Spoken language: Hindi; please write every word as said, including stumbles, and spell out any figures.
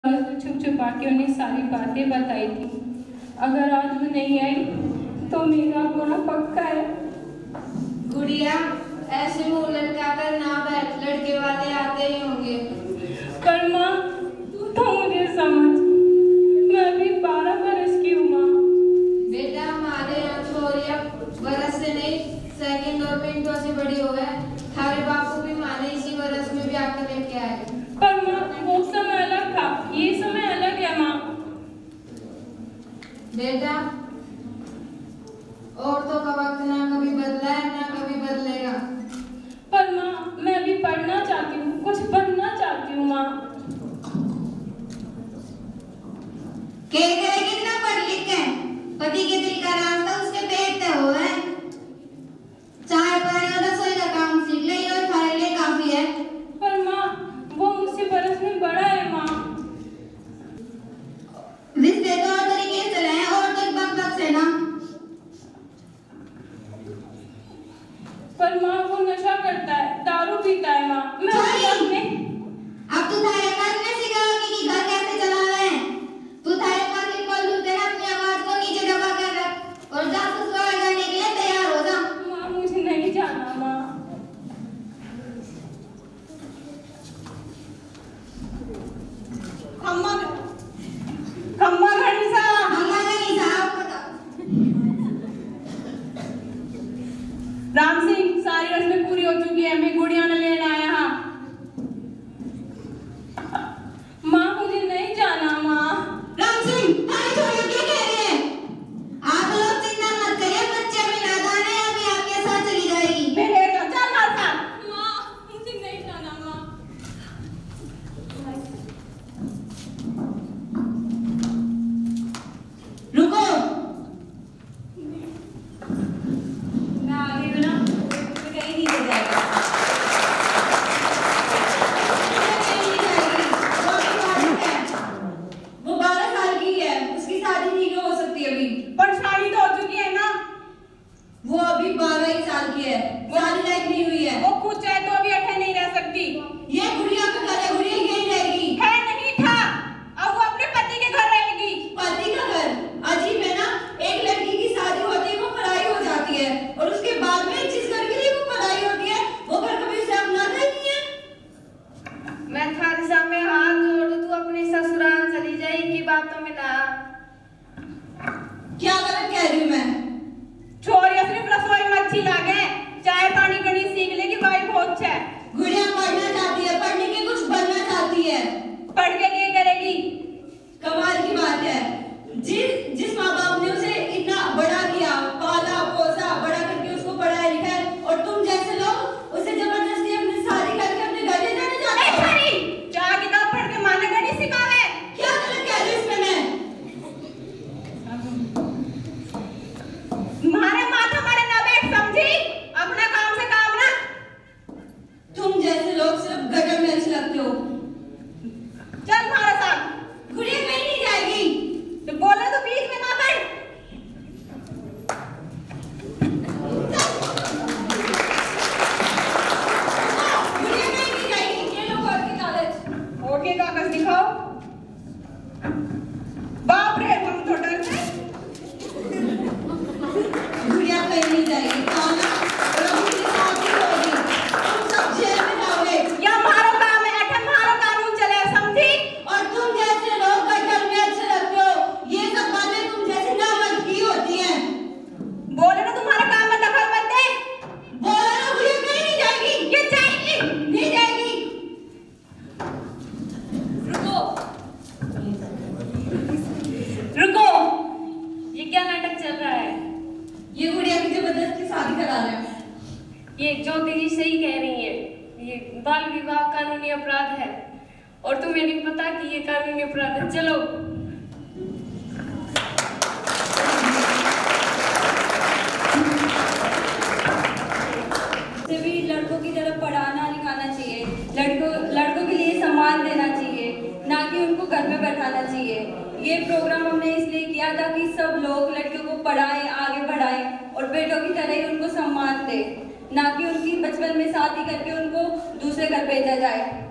छुप छुपा के उन्हें सारी बातें बताई थी। अगर आज वो नहीं आई तो मेरा बुरा पक्का है। गुड़िया, ऐसे मुंह लटका कर ना बैठ, लड़के वाले आते ही होंगे। पर माँ, तू तो मुझे समझ, मैं अभी बारह बरस की हूँ माँ। बेटा, हमारे यहाँ छोरिया बरस से नहीं सेकंड और मिनटों से बड़ी हो गए। थारे बापू भी माने इसी बरस में ब्याह कर लेके आए। पर माँ, वो समय अलग था, ये समय अलग है माँ। बेटा, औरतों का वक्त ना कभी बदला है ना कभी बदलेगा। पर माँ, मैं अभी पढ़ना चाहती हूँ, कुछ बनना चाहती हूँ माँ। क्या करेगी इतना पढ़ लिख के? पति के दिल का रास्ता उसके पेट पे हो है। चाहे पढ़ने और रसोई का काम सीख ले, ये खाने लिए काफी है। पर माँ, वो मुझसे बरस में बड़ा है माँ। रिश्ते तो और तरीके से चले हैं और तो बक बक से ना। पर माँ, वो नशा करता है, दारू पीता है माँ। मैं अपने अब तू थारे करने सिखाओगी कि घर कैसे चलाना है। तू थारे पर के कॉल दूर तेरा अपनी आवाज को नीचे दबा कर रख और जा ससुराल जाने के लिए तैयार हो जा। माँ, मुझे नहीं जाना माँ। खम्मा खम्मा घड़ी सा खम्मा घड़ी सा राम सिंह, सारी रस्में पूरी हो चुकी है, मैं गुड़िया ने लेने आया हाँ। माँ, मुझे नहीं जाना माँ। राम सिंह, थारे छोड़ियों क्या कह रहे हैं? आप लोग चिंता मत करिए, बच्चे भी नादान है, अभी आपके साथ चली जाएगी। मेरे तो चल माता। माँ, मुझे नहीं जाना माँ। रुको, मैं आगे भी ना कहीं नहीं ले जाएगा। वो बारह साल की है, उसकी शादी नहीं हो सकती अभी। पर शादी तो हो चुकी है ना। वो अभी बारह ही साल की है, शादी लायक नहीं हुई है। वो खुद चाहे तो अभी अठे नहीं रह सकती। ये गुड़िया का घर है, गुड़िया यहीं रहेगी। है नहीं था, अब वो अपने पति के घर रहेगी। पति का घर अजीब है ना। एक लड़की की शादी होती है, वो पढ़ाई हो जाती है और उसके बाद में जिस घर के लिए वो पढ़ाई होती है वो घर कभी उसे अपना नहीं है। मैं थारे सामने हाथ जोड़ू, तू अपने ससुराल चली जाए, इनकी बातों में ना। क्या गलत कह रही हूँ मैं? छोरिया सिर्फ रसोई में अच्छी लागे, चाय पानी करनी सीख लेगी, भाई बहुत है। गुड़िया पढ़ना चाहती है, पढ़ने के कुछ बनना चाहती है। पढ़ के लिए करेगी। कमाल की बात है, जिस जिस माँ बाप ने उसे इतना बड़ा किया, पाला पोसा, बड़ा करके उसको पढ़ाया लिखाया, और तुम जैसे लोग उसे जबरदस्ती अपनी शादी करके अपने घर ले जाने चाहते हो। क्या किताब पढ़ के माने गणित सिखावे? क्या गलत कह रही हूँ इसमें मैं? मारे माथा मारे ना बैठ, समझी? अपना काम से काम ना। तुम जैसे लोग सिर्फ गटर में अच्छे लगते हो। चल हमारे साथ। गुड़िया कहीं नहीं जाएगी। तो बोला तो बीच में ना बैठ। गुड़िया कहीं नहीं जाएगी। ये लो कोर्ट के कागज। कोर्ट के कागज दिखाओ। बाप रे, हम तो डरते। गुड़िया कहीं नहीं जाएगी। खाना और अभी की शादी होगी, तुम सब जेल में जाओगे। या हमारा काम है, अठन हमारा कानून चले, समझी? और तुम जैसे लोग गटर में अच्छे लगते हो, ये सब बातें तुम जैसे नामर्द की होती हैं। बोले ना तुम्हारे काम में दखल मत दे। बोलो ना, गुड़िया कहीं नहीं जाएगी। ये जाएगी। नहीं जाएगी। रुको, रुको, ये क्या नाटक चल रहा है? ये गुड़िया की जबरदस्ती शादी करा रहे हैं। ये ज्योति जी सही कह रही है, ये बाल विवाह कानूनी अपराध है और तुम्हें नहीं पता कि ये कानूनी अपराध है। चलो। भी लड़कों की तरफ पढ़ाना लिखाना चाहिए, लड़कों लड़कों के लिए सम्मान देना चाहिए, ना कि उनको घर में बैठाना चाहिए। ये प्रोग्राम हमने इसलिए किया ताकि सब लोग लड़कियों को पढ़ाएं, आगे बढ़ाएं और बेटों की तरह ही उनको सम्मान दें, ना कि उनकी बचपन में शादी करके उनको दूसरे घर भेजा जाए।